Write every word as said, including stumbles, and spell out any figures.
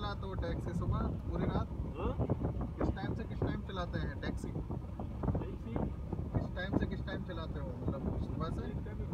चलाते हो टैक्सी सुबह पूरी रात? हाँ? किस टाइम से किस टाइम चलाते हैं टैक्सी? टैक्सी किस टाइम से किस टाइम चलाते हो, मतलब सुबह से?